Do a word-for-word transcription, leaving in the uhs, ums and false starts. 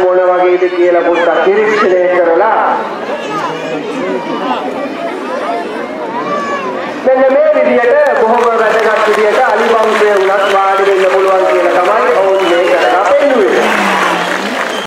මොන වගේද කියලා පොඩ්ඩක් නිරීක්ෂණය කරලා මෙන්න මේ විදිහට බොහොම වැදගත් විදිහට අලි වංශය උනත් වාඩි වෙන්න